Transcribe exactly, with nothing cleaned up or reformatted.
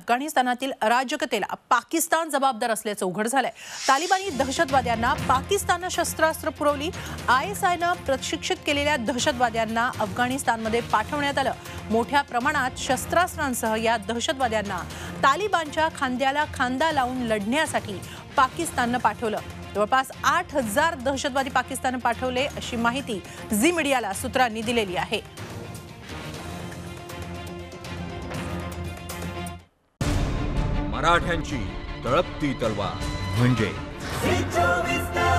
अफगाणिस्तानातील अराजकतेला पाकिस्तान जबाबदार असल्याचं उघड झालंय। तालिबानी दहशतवाद्यांना पाकिस्ताननं शस्त्रास्त्र पुरवली। आय एस आयनं प्रशिक्षित केलेल्या दहशतवाद्यांना अफगाणिस्तानमध्ये पाठवण्यात आलं। मोठ्या प्रमाणात शस्त्रास्त्रांसह या दहशतवाद्यांना तालिबानच्या खांद्याला खांदा लावून लढण्यासाठी पाकिस्ताननं पाठवलं। जवळपास आठ हजार दहशतवादी पाकिस्ताननं पाठवले अशी माहिती झी मीडियाला सूत्रांनी दिलेली आहे। मराठ्यांची तळपती तलवार म्हणजे